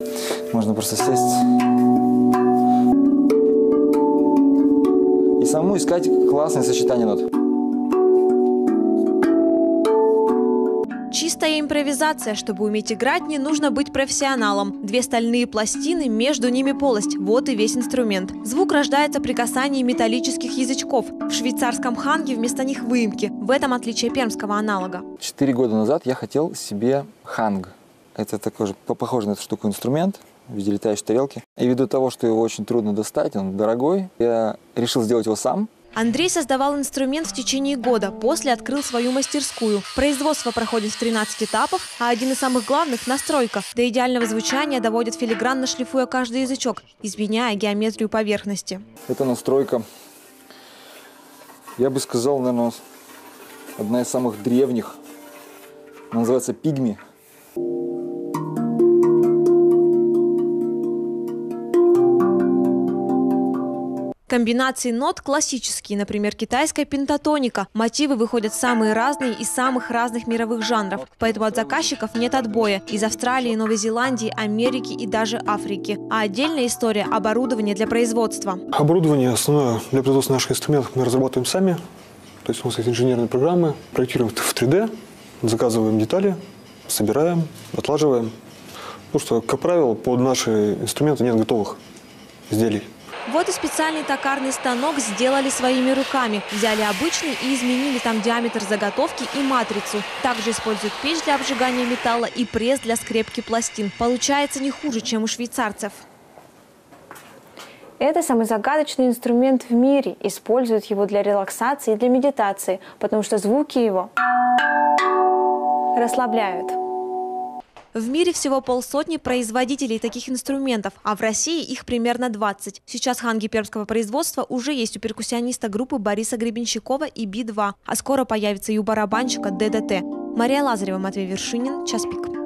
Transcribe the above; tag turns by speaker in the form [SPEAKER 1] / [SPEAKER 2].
[SPEAKER 1] Можно просто сесть и самому искать классное сочетание нот.
[SPEAKER 2] Чистая импровизация. Чтобы уметь играть, не нужно быть профессионалом. Две стальные пластины, между ними полость. Вот и весь инструмент. Звук рождается при касании металлических язычков. В швейцарском ханге вместо них выемки. В этом отличие пермского аналога.
[SPEAKER 1] 4 года назад я хотел себе ханг. Это такой же похожий на эту штуку инструмент в виде летающей тарелки. И ввиду того, что его очень трудно достать, он дорогой, я решил сделать его сам.
[SPEAKER 2] Андрей создавал инструмент в течение года, после открыл свою мастерскую. Производство проходит в 13 этапов, а один из самых главных – настройка. До идеального звучания доводят филигранно, шлифуя каждый язычок, изменяя геометрию поверхности.
[SPEAKER 1] Эта настройка, я бы сказал, наверное, одна из самых древних. Она называется пигми.
[SPEAKER 2] Комбинации нот классические, например, китайская пентатоника. Мотивы выходят самые разные из самых разных мировых жанров. Поэтому от заказчиков нет отбоя. Из Австралии, Новой Зеландии, Америки и даже Африки. А отдельная история – оборудование для производства.
[SPEAKER 3] Оборудование основное для производства наших инструментов мы разрабатываем сами. То есть у нас есть инженерные программы, проектируем в 3D, заказываем детали, собираем, отлаживаем. Потому что, как правило, под наши инструменты нет готовых изделий.
[SPEAKER 2] Вот и специальный токарный станок сделали своими руками. Взяли обычный и изменили там диаметр заготовки и матрицу. Также используют печь для обжигания металла и пресс для скрепки пластин. Получается не хуже, чем у швейцарцев.
[SPEAKER 4] Это самый загадочный инструмент в мире. Используют его для релаксации и для медитации, потому что звуки его расслабляют.
[SPEAKER 2] В мире всего полсотни производителей таких инструментов, а в России их примерно 20. Сейчас ханги пермского производства уже есть у перкуссиониста группы Бориса Гребенщикова и Би-2, а скоро появится и у барабанщика ДДТ. Мария Лазарева, Матвей Вершинин, Час пик.